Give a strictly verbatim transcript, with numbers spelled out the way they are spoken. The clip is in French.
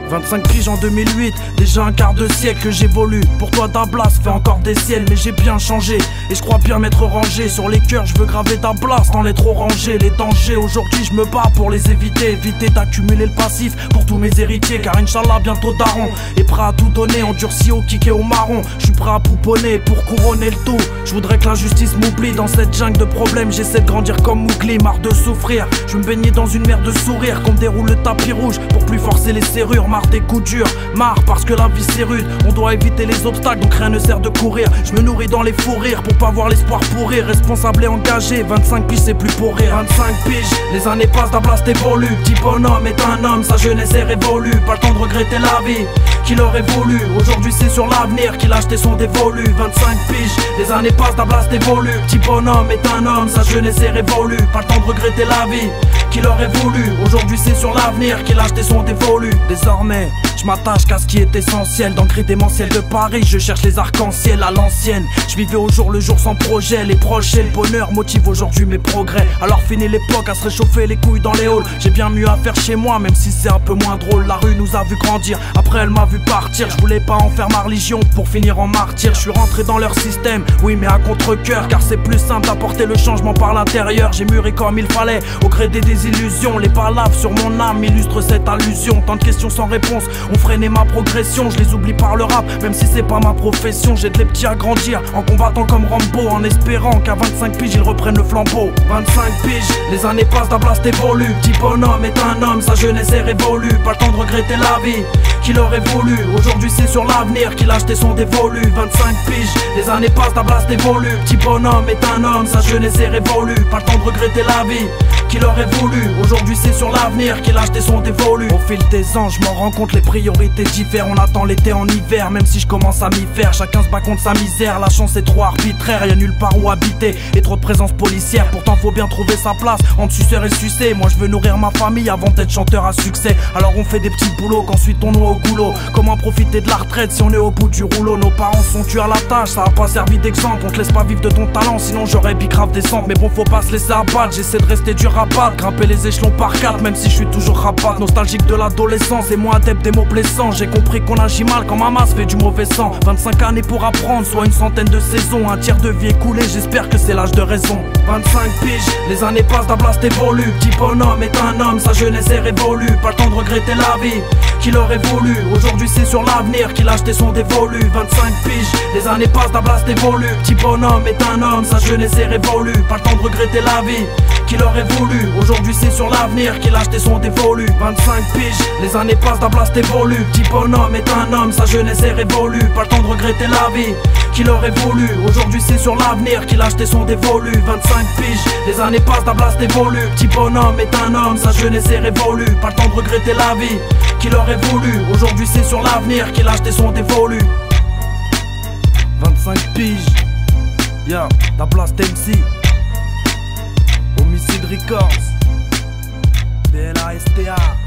vingt-cinq piges en deux mille huit, déjà un quart de siècle que j'évolue. Pour toi Dablas fait encore des ciels, mais j'ai bien changé. Et je crois bien m'être rangé. Sur les cœurs je veux graver Dablas dans les trop rangés. Les dangers aujourd'hui je me bats pour les éviter. Éviter d'accumuler le passif pour tous mes héritiers. Car Inch'Allah bientôt daron est prêt à tout donner, endurci au kick et au marron. Je suis prêt à pouponner pour couronner le tout. Je voudrais que la justice m'oublie. Dans cette jungle de problèmes j'essaie de grandir comme Mowgli. Marre de souffrir, je veux me baigner dans une mer de sourires. Qu'on me déroule le tapis rouge pour plus forcer les serrures. Marre des coups durs, marre parce que la vie c'est rude. On doit éviter les obstacles donc rien ne sert de courir. Je me nourris dans les fous rires pour pas voir l'espoir pourrir. Responsable et engagé, vingt-cinq piges c'est plus pour rire. Vingt-cinq piges, les années passent, Dablas évolue. Petit bonhomme est un homme, sa jeunesse est révolue. Pas le temps de regretter la vie qu'il aurait voulu. Aujourd'hui c'est sur l'avenir qu'il a acheté son dévolu. Vingt-cinq piges, les années passent, Dablas évolue. Petit bonhomme est un homme, sa jeunesse est révolue. Pas le temps de regretter la vie qu'il aurait voulu. Aujourd'hui c'est sur l'avenir qu'il a acheté son dévolu. Désormais je m'attache qu'à ce qui est essentiel. Dans le gris démentiel de Paris, je cherche les arcs-en-ciel à l'ancienne. Je vivais au jour le jour sans projet. Les proches et le bonheur motivent aujourd'hui mes progrès. Alors fini l'époque à se réchauffer les couilles dans les halls. J'ai bien mieux à faire chez moi, même si c'est un peu moins drôle. La rue nous a vu grandir, après elle m'a vu partir. Je voulais pas en faire ma religion pour finir en martyr. Je suis rentré dans leur système, oui mais à contre-cœur. Car c'est plus simple d'apporter le changement par l'intérieur. J'ai mûri comme il fallait, au gré des désillusions. Les palaves sur mon âme illustrent cette allusion. Tant de questions sans réponse ont freiné ma progression. Je les oublie par le rap, même si c'est pas ma profession. J'aide les petits à grandir, en combattant comme Rambo. En espérant qu'à vingt-cinq piges ils reprennent le flambeau. Vingt-cinq piges, les années passent, Dablas évolue. Petit bonhomme est un homme, sa jeunesse est révolue. Pas le temps de regretter la vie qu'il aurait voulu. Aujourd'hui c'est sur l'avenir qu'il a acheté son dévolu. Vingt-cinq piges, les années passent, Dablas évolue. Petit bonhomme est un homme, sa jeunesse est révolue. Pas le temps de regretter la vie qu'il aurait voulu. Aujourd'hui c'est sur l'avenir qu'il a acheté son dévolu. Au fil des ans je m'en rends compte, les priorités diffèrent. On attend l'été en hiver, même si je commence à m'y faire. Chacun se bat contre sa misère, la chance est trop arbitraire. Y'a nulle part où habiter et trop de présence policière. Pourtant faut bien trouver sa place entre suceur et sucé. Moi je veux nourrir ma famille avant d'être chanteur à succès. Alors on fait des petits boulots qu'ensuite on noie au goulot. Comment profiter de la retraite si on est au bout du rouleau? Nos parents sont tués à la tâche, ça a pas servi d'exemple. On te laisse pas vivre de ton talent, sinon j'aurais bicrave descente. Mais bon faut pas se laisser abattre, j'essaie de rester dur à battre. Grimper les échelons par quatre, même si je suis toujours rapat. Nostalgique de l'adolescence et moins adepte des mots blessants. J'ai compris qu'on agit mal quand ma masse fait du mauvais sang. Vingt-cinq années pour apprendre, soit une centaine de saisons. Un tiers de vie écoulé, j'espère que c'est l'âge de raison. Vingt-cinq piges, les années passent, Dablas évolue. Petit bonhomme est un homme, sa jeunesse est révolue. Pas le temps de regretter la vie qu'il aurait voulu. Aujourd'hui c'est sur l'avenir qu'il a acheté son dévolu. Vingt-cinq piges, les années passent, Dablas évolue. Petit bonhomme est un homme, sa jeunesse est révolue. Pas le temps de regretter la vie qu'il aurait voulu. Aujourd'hui c'est sur l'avenir qu'il a acheté son dévolu. Vingt-cinq piges, les années passent, Dablas évolue. Petit bonhomme est un homme, sa jeunesse est révolue. Pas le temps de regretter la vie qu'il aurait voulu. Aujourd'hui c'est sur l'avenir qu'il a acheté son dévolu. Vingt-cinq piges, les années passent, Dablas évolue. Petit bonhomme est un homme, sa jeunesse est révolue. Pas le temps de regretter la vie qu'il aurait voulu. Aujourd'hui c'est sur l'avenir qu'il a acheté son dévolu. Vingt-cinq piges, yeah, Dablas M C, Homicide Records, B L A S T A.